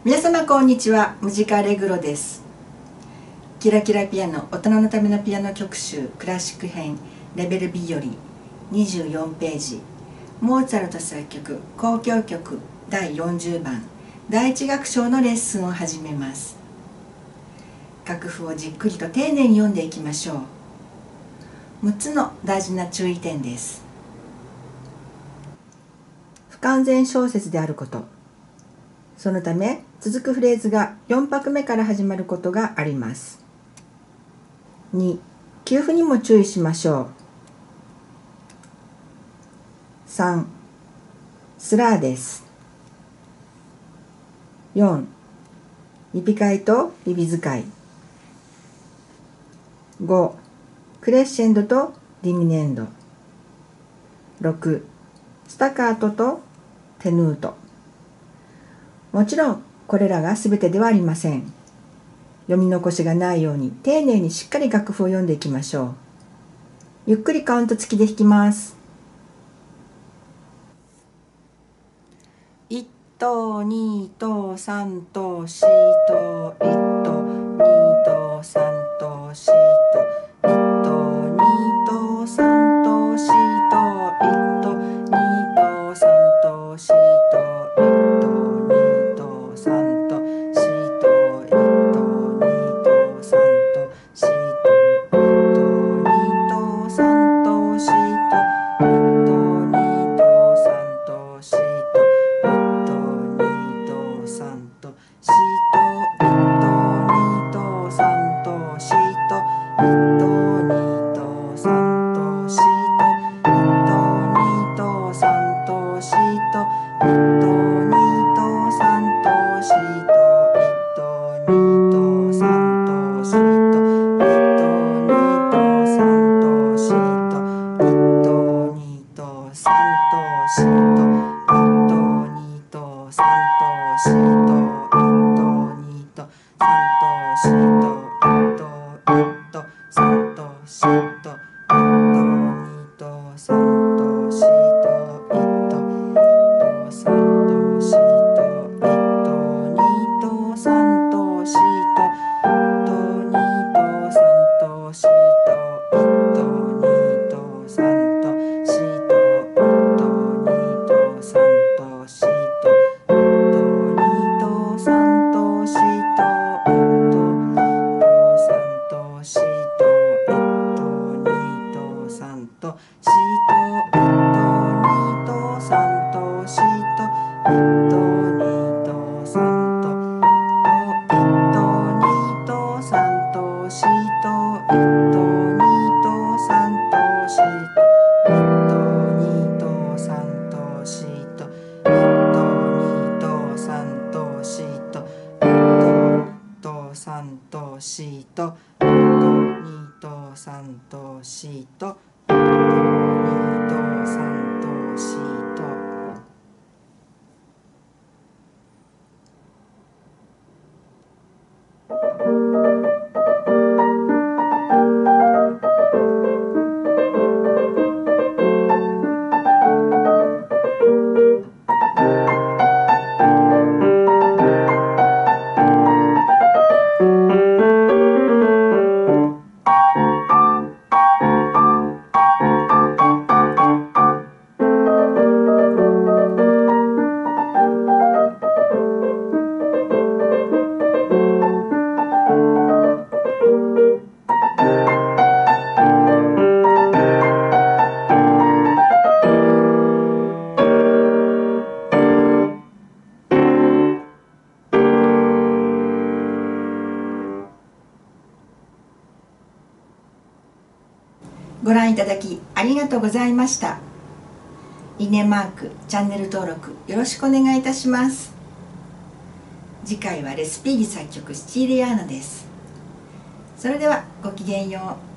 皆様こんにちは、ムジカレグロです。キラキラピアノ大人のためのピアノ曲集クラシック編レベル B より24ページ、モーツァルト作曲交響曲第40番第1楽章のレッスンを始めます。楽譜をじっくりと丁寧に読んでいきましょう。6つの大事な注意点です。不完全小節であること、そのため続くフレーズが4拍目から始まることがあります。2、休符にも注意しましょう。3、スラーです。4、リピカイとビビ使い。5、クレッシェンドとディミネンド。6、スタカートとテヌート。もちろんこれらが全てではありません。読み残しがないように丁寧にしっかり楽譜を読んでいきましょう。ゆっくりカウント付きで弾きます。1と2と3と4と1と2と3と4と1と2と3と4と1と2と3と4と3と4と2と3と4と2と3と4と。ご覧いただきありがとうございました。いいねマーク、チャンネル登録よろしくお願いいたします。次回はレスピーギ作曲シチリアーナです。それではごきげんよう。